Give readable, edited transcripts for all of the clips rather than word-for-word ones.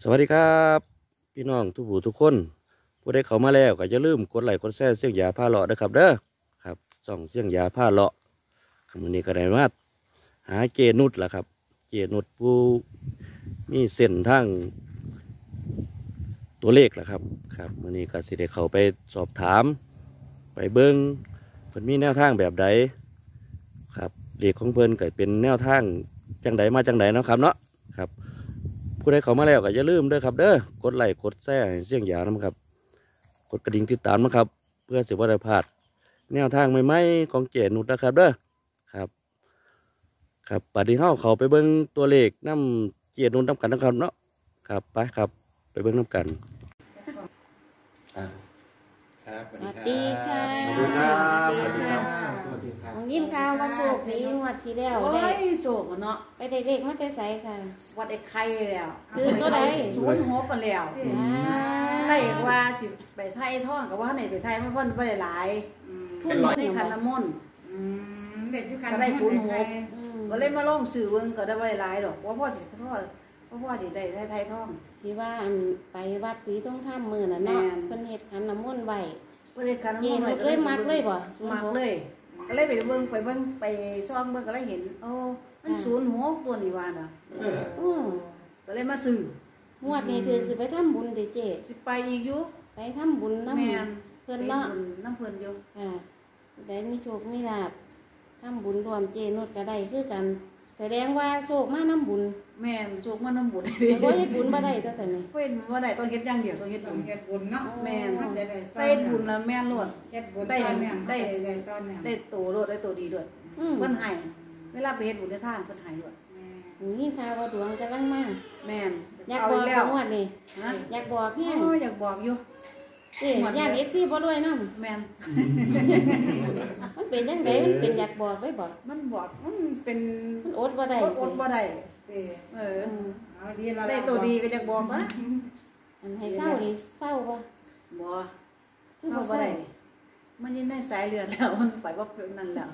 สวัสดีครับพี่น้องทุกผู้ทุกคนผู้ใดเข้ามาแล้วก็อย่าลืมกดไลค์กดแชร์เสียงยาผ้าเลาะนะครับเด้อครับส่องเสียงยาผ้าเลาะมื้อนี้ก็ได้มาหาเจนุชล่ะครับเจนุชผู้มีเส้นทางตัวเลขล่ะครับมื้อนี้ก็สิได้เข้าไปสอบถามไปเบิ่งเพิ่นมีแนวทางแบบใดครับเลขของเพิ่นก็เป็นแนวทางจังใดมาจังใดเนาะครับเนาะครับผู้ใดเข้ามาแล้วก็อย่าลืมเด้อครับเด้อกดไลค์กดแชร์เสียงยานะครับกดกระดิ่งติดตามนะครับเพื่อสิบ่ได้พลาดแนวทางใหม่ๆของเจนุชนะครับเด้อครับปัดนี้เข้าไปเบิ่งตัวเลขน้ำเจนุชน้ำกันนะครับเนาะครับไปครับไปเบิ่งน้ำกันครับสวัสดีค่ะสวัสดีครับสวัสดีครับยินข่าวว่าโชคดีงวดที่แล้วโอ้ได้ยโศกเนาะไปได้เลขมาแต่ไสค่ะวัดไอ้ไข่แล้วคือตัวใด 06กันแล้วได้ว่าสิไปไทยท่องกับว่าไหนไปไทยมันเพิ่นบ่ได้หลายทุนในคันน้ำมนต์เด็กอยู่กันก็ได้06ก็เลยมาลองซื้อเบิ่งก็ได้บ่ได้หลายดอกว่าพ่อสิได้ไทยท่องที่ว่าอันไปวัดศรีทองธรรมมื้อน่ะเนาะเพิ่นเฮ็ดขันน้ำมนต์ไว้บ่ได้คันน้ำมนต์เลยมักเลยบ่มักเลยก็เลยไปเบิ่งไปซ่องเบิ่งก็เลยเห็นโอ้มัน06ตัวนี้ว่าน่ะก็เลยมาซื้องวดนี้ถือสิไปทำบุญติเจสิไปอีกอยู่ไปทำบุญนำเพิ่นเนาะน้ำเพิ่นอยู่ได้มีโชคมีลาภทำบุญรวมเจนุชก็ได้คือกันแสดงว่าโชคมาน้ำบุญแม่นโชคมาน้ำบุญแต่ว่าเฮ็ดบุญบ่ได้แต่นี่เฮ็ดบ่ได้ต้องเฮ็ดอย่างเดียวต้องเฮ็ดบุญเนาะแม่นได้บุญแล้วแม่นโลดได้โตโลดได้โตดีด้วยเพิ่นให้เวลาไปเฮ็ดบุญในทานเพิ่นให้ด้วยนี่ข่าวว่าดวงกำลังมาแม่นอยากบอกจังหวัดนี่อยากบอกแฮงอยากบอกอยู่ญาติ FC บ่รวยนำแม่นมันเป็นจังได๋มันเป็นอยากบอกได้บ่มันบอกมันเป็นมันอดบ่ได้อดบ่ได้เอาดีแล้วได้ตัวดีก็อยากบอกนะอันให้เศร้านี่เศร้าบ่คือบ่ได้มันยังได้สายเลือดแล้วมันไปว่านั่นแล้ว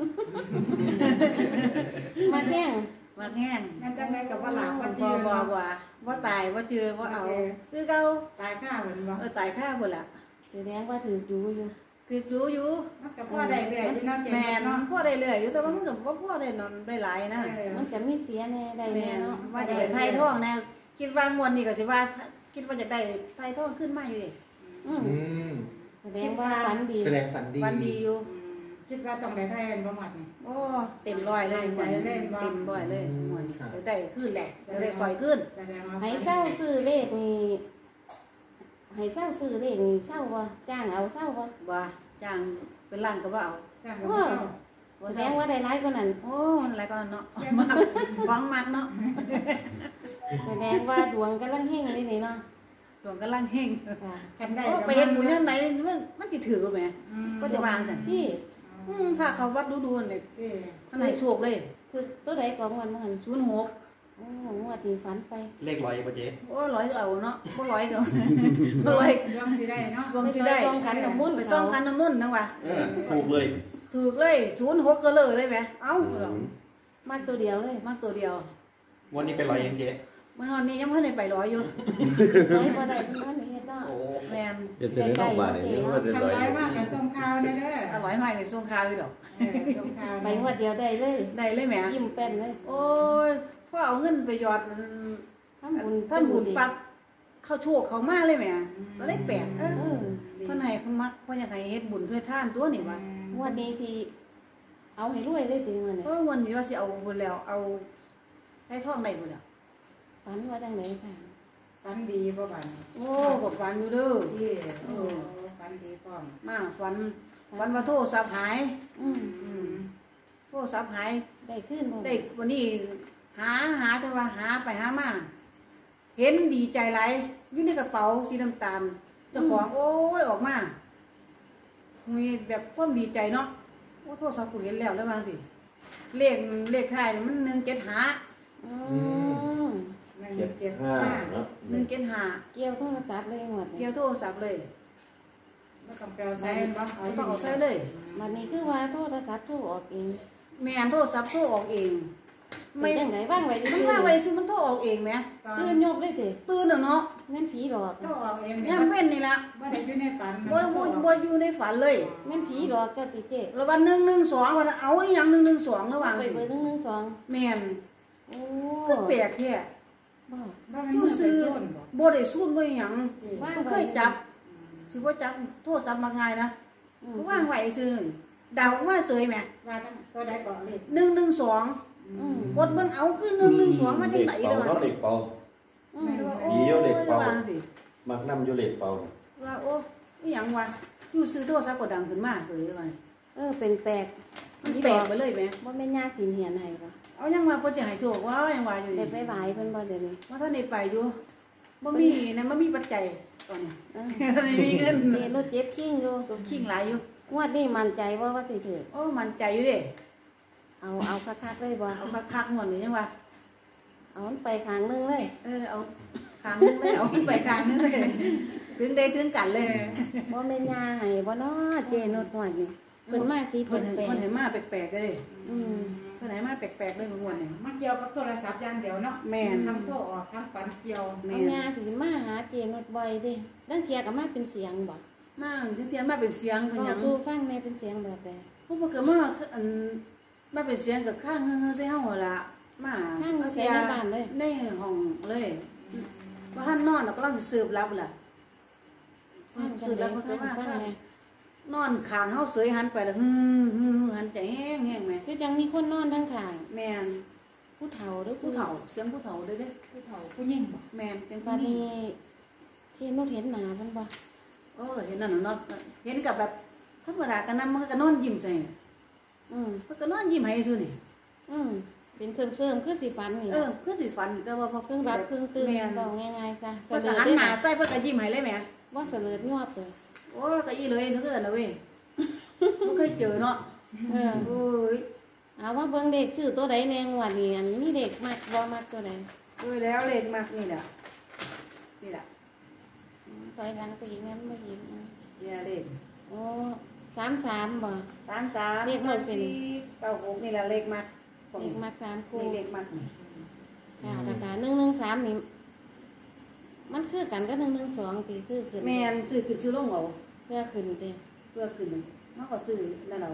มาแห้งงั้นจังได๋ก็บ่หลับบ่จือบ่ตายบ่เจอบ่เอาคือเก่าตายค่าเหมือนบ่ตายค่าพุ่นล่ะแสดงว่าถือดูอยู่มันก็พอได้เรื่อยอยู่เนาะแม่นพอได้เรื่อยอยู่แต่ว่ามันก็บ่พอได้นอนได้หลายนะมันก็มีเสียแน่ได้แน่เนาะว่าจะไปไทยท่องนะคิดว่างวดนี้ก็สิว่าคิดว่าจะได้ไทยท่องขึ้นมาอยู่ดิแสดงว่าฝันดีฝันดีอยู่คิดว่าต้องได้ไทยบ่หมดนี่โอ้เต็มร้อยเลยเต็มร้อยเลยงวดนี้ได้ขึ้นแหละได้ซอยขึ้นให้เศร้าซื้อเลขนี่ให้เศร้าซื้อเลขนี่เศร้าบ่จ้างเอาเศร้าบ่จ้างเป็นล้านก็บ่เอาแสดงว่าได้หลายกว่านั้นโอ้หลายกว่านั้นเนาะฟังมักเนาะแสดงว่าดวงกำลังเฮงเลยนี่เนาะดวงกำลังเฮงไปเฮ็ดบุญจังไดมันสิถือบ่แม่ก็จะวางซั่นที่ถ้าเขาวัดดูๆนี่มันให้โชคเลยคือตัวใดก็มันมัน 06 โอ้งวดนี้ฝันไปเลข100บ่เจ๊โอ้100เอาเนาะบ่100ก็บ่100 ดวงสิได้เนาะดวงสิได้ซ่องขันน้ำมนต์ไปซ่องขันน้ำมนต์นะว่าถูกเลย 06ก็เลยแหมเอ้ามาตัวเดียวเลยมาตัวเดียววันนี้ไป100ยังเจ๊วันนี้ยังบ่ได้ไป100อยู่ 100บ่ได้มันเฮ็ดเนาะโอ้แม่นเฮ็ดจะได้บาทนี่ว่าจะ 100มากกับส่งข่าวได้เด้ออร่อยมากกับส่งข่าวอยู่ดอกส่งข่าวไปงวดเดียวได้เลยแหมยิ้มแป้นเลยโอ้ยพ่อเอาเงินไปหยอดทำบุญปั๊บเข้าโชคเขามาเลยแหมก็ได้แปลกเพิ่นให้เพิ่นมักเพิ่นอยากให้เฮ็ดบุญด้วยทานตัวนี่ว่างวดนี้สิเอาให้รวยเลยติมื้อนี้วันนี้ว่าสิเอาบุญแล้วเอาให้ท่องได้บ่แล้วฝันว่าจังได๋ค่ะฝันดีบ่บัดโอ้ก็ฝันอยู่เด้อฝันดีพร้อมมาฝันว่าโทรศัพท์หายโทรศัพท์หายได้ขึ้นบ่ได้วันนี้หาแต่ว่าหาไปหามาเห็นดีใจหลายอยู่ในกระเป๋าสีน้ำตาลเจ้าของโอ้ยออกมามีแบบความดีใจเนาะโอ้โทรศัพท์กูเห็นแล้วบางสิเลขท้ายมัน175 เนาะ 175 เกี่ยวโทรศัพท์เลยหมดเกี่ยวโทรศัพท์เลยบ่ต้องไปเอาใส่บ่ต้องเอาใส่เลยบัดนี้คือว่าโทรศัพท์โทรออกเองแม่นโทรศัพท์โทรออกเองไม่เป็นจังไดว่างไว้มันว่าไว้ซื้อมันโทรออกเองไหมตื่นยกเลยติตื่นเนาะแม่นผีหลอกก็ออกเองย่างเว้นนี่ละบ่ได้อยู่ในฝันบ่อยู่ในฝันเลยแม่นผีหลอกเจ้าติเจ้แล้ววัน112วันเอาอีหยัง112ระหว่างไปเบอร์112 แม่นโอ้ก็แปลกแท้บ่บ่แม่นอยู่มือไปซื้อโซนบ่บ่ได้สู้บ่หยังว่างบ่เคยจับสิบ่จับโทษจับมาง่ายนะอืมก็ว่างไว้ซื่อดาวออกมาเสยแหมว่าตัวใดก่อนเลข 112 อืมกดเบิ่งเอาคือ112มาจังได๋เป่าเด้อเนาะเด็กเป่าอืมผีเยอะเด็กเป่าว่าสิมักนำอยู่เด็กเป่าว่าโอ้อีหยังวะอยู่ซื้อโทรศัพท์ก็ดังขึ้นมาเลยว่าเป็นแปลกมันแปลกไปเลยแหมบ่แม่นยาสินเหียนให้บ่เอายังว่าเพิ่นสิให้โชคว่ายังว่าอยู่ได้นี่ไปไหว้เพิ่นบ่เดี๋ยวนี้ว่าท่านได้ไปอยู่บ่มีนะมันมีปัจจัยตอนนี้เออไม่มีเงินเจรถเจ็บคิงอยู่ตัวขิงหลายอยู่งวดนี้มั่นใจว่าสิถูกโอ้มันใจอยู่เด้เอาคักๆเลยบ่เอาคักๆหมดนี่ยังว่าเอามันไปข้างนึงเลยเอาคางนึงเลยเอาไปคางนึงเลยถึงได้ถึงกันเลยบ่แม่นยาให้บ่เนาะเจนดงวดนี่เพิ่นมาสิเพิ่เพิ่นนเพิ่นแปลให้มาแปลกๆเลยอืมเพิ่นให้มาแปลกๆเลยม่วนนี่มันเกี่ยวกับโทรศัพท์อย่างเดียวเนาะแม่นทั้งโทรออกทั้งฝันเกี่ยวแม่เอายาสิมาหาเจนดบ่อยเด้ดังเที่ยก็มาเป็นเสียงบ่มาถึงเตียนมาเป็นเสียงเป็นหยังสู้ฟังแม่เป็นเสียงแบบใดพวกมันก็มาอันมาเป็นเสียงกับข้างเฮือใส่เฮาหั่นล่ะมาข้างใส่ในบ้านเลยในห้องเลยว่าท่านนอนแล้วก็กำลังสิสืบรับล่ะฟังจัสืงบได๋รับมันก็ฟังว่าฟังแม่นอนข้างเฮาเสยหันไปแล้วหันใจแห้งแม่คือจังมีคนนอนทั้งข้างแม่นผู้เฒ่าหรือผู้เฒ่าเสียงผู้เฒ่าเด้อเด้ผู้เฒ่าผู้หญิงบ่แม่นจังตอนนี้นี้ที่นุชเห็นหน้าเพิ่นบ่เห็นนั่นน่ะเนาะเห็นกับแบบธรรมดากันนำมันก็นอนยิ้มใจอืมมันก็นอนยิ้มให้ซื่อนี่เป็นเสริมๆคือสิฝันนี่คือสิฝันแต่ว่าพอเพิ่งรับเพิ่งตื่นแม่นบอกง่ายๆซะเพิ่นก็หันหน้าใส่เพิ่นก็ยิ้มให้เลยแหมว่าเสลิดงอบเลยโอ้ก็อีเลยนึกเอิ้นนะเว้ยบ่เคยเจอเนาะเออโอ้ยเอาว่าเบิ่งเด็กซื้อตัวใดแนงวดนี้อันมีเด็กมักบ่มักตัวใดแล้วเลขมากนี่แหละนี่แหละถอยหลังไปอีกนั้นบ่เห็นเนี่ยเลขโอ้33บ่ 33 เลขหมดเป็น 96นี่แหละเลขมากเด็กมัก3คู่นี่เลขมากนี่ค่ะแล้วก็113นี่มันคือกันก็112ตีคือขึ้นแม่นซื้อคือซื้อลงเอาเพื่อขึ้นเด้เพื่อขึ้นมันก็ซื้อนั่นเอา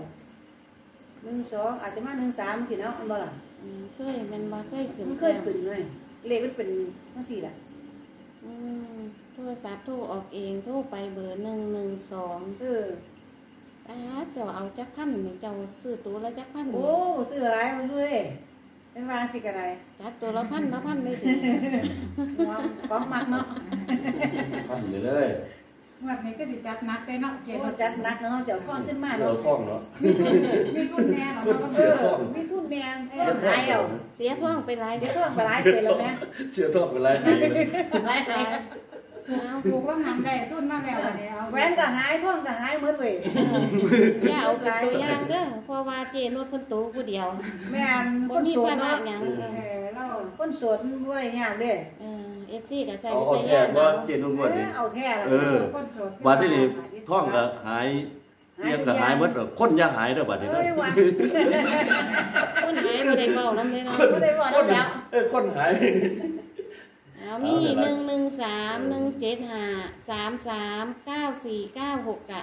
12อาจจะมา13สิเนาะอันบ่ล่ะเคยแม่นบ่เคยขึ้นมันเคยขึ้นเลยเลขมันเป็นจังซี่ล่ะอืมโทรศัพท์โทรออกเองโทรไปเบอร์112เจ้าเอาจักพันนี่เจ้าซื้อตัวละจักพันโอ้นี่ซื้ออะไรมันดูดิเป็นว่าสิกะไรจัดตัวละพันเลยสิของมักเนาะพันอยู่เลยงวดนี้ก็สิจัดหนักได้เนาะเกี่ยวโอ้กับจัดหนักแล้วเนาะเสียวท้องขึ้นมาเราเนาะท่องเนาะมีทุนแน่เนาะคนเนาะเสียท่องมีทุนแมงท้องหายเอาเสียท้องไปหลายเดี๋ยวท้องไปหลายเสร็จแล้วแม่เสียท่องเป็นไรหลายหายเอาถูกแล้วนำได้ทุนมาแล้วบัดนี้เอาแหวนก็หายท้องก็หายเหมือนเว้ยอย่าเอาเป็นตัวอย่างเด้อเพราะว่าเจนุชเพิ่นโตผู้เดียวแม่นบ่คนมีโสดภาระเนาะหยังเราคนโสดบ่ได้ยากเด้ FC ก็ใส่เอาวิเอาจาแท้รณ์ว่าเอาเจนุ่นวดนี่เอาแท้ล่ะเออคนโสดว่าที่นี่ท่องก็หายเรียนก็หายหมดคนยังหายเด้อบัดนี้เด้อเอ้ยว่าคนหายบ่ได้เว้านำเลยเนาะบ่ได้ว่าแล้วคนหายเอามี113 175 33 9496กับ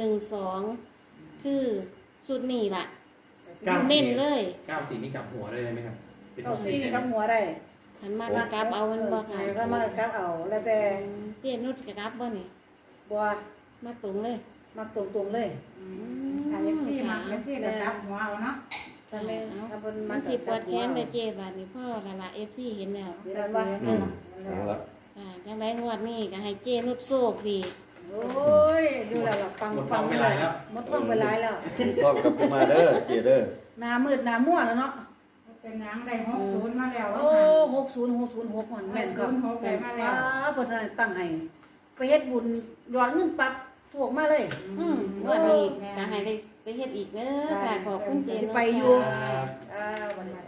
112คือชุดนี้ล่ะเน้นเลย 94นี่กลับหัวได้ไหมครับเป็นเอาซี่นี่กับหัวได้หันมากลับเอามันบ่ค่ะให้ก็มากลับเอาแล้วแต่เจนุชก็กลับบ่นี่บ่มาตรงเลยมักตรงๆเลยถ้าเอฟซีมาเอฟซีก็จับหัวเอาเนาะถ้าแม่ถ้าเพิ่นมัมานสิปวดแขนได้เจ็บาดนี่พ่อละละ FC เห็นแล้วเดี๋ยวนั้นว่าเอาละจังได๋งวดนี้ก็ให้เจนุชโชคดีโอ้ยดูแล้วล่ะฟังเลยหมดท้องไปหลายแล้วท่องกลับมาเด้อเจเด้อหน้ามืดหน้ามั่วแล้วเนาะเป็นหยังได้60มาแล้วโอ้60มันแม่นครับ 60ได้มาแล้วเพิ่นตั้งให้ไปเฮ็ดบุญยอดเงินปั๊บถูกมาเลยงวดนี้ก็ให้ได้ไปเฮ็ดอีกเด้อค่ะขอบคุณเจนุชไปอยู่ครับวันนี้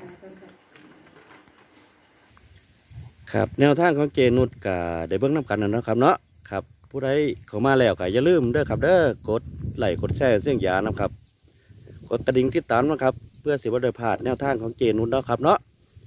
ครับแนวทางของเจนุชก็ได้เบิ่งนํกันนั่นเนาะครับเนาะครับผู้ใดเข้ามาแล้วก็อย่าลืมเด้อครับเด้อกดไลค์กดแชร์เสียงหยานะครับกดกระดิ่งติดตามนะครับเพื่อสิบ่ได้พลาดแนวทางของเจนุชเนาะครับเนาะ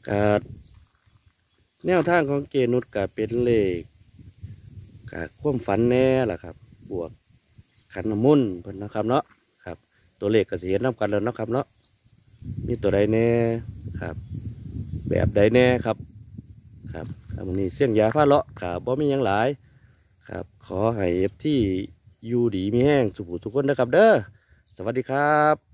การแนวทางของเจนุชก็เป็นเลขกับความฝันแน่ล่ะครับ บวกขันน้ำมนต์เพิ่นนะครับเนาะครับ ตัวเลขก็สิเห็นนำกันแล้วเนาะครับเนาะมีตัวใดแน่ครับ แบบใดแน่ครับครับวันนี้เสี่ยงยาผ้าเลาะครับบ่มีหยังหลายครับ ขอให้ที่อยู่ดีมีแห้งสุขทุกคนนะครับเด้อสวัสดีครับ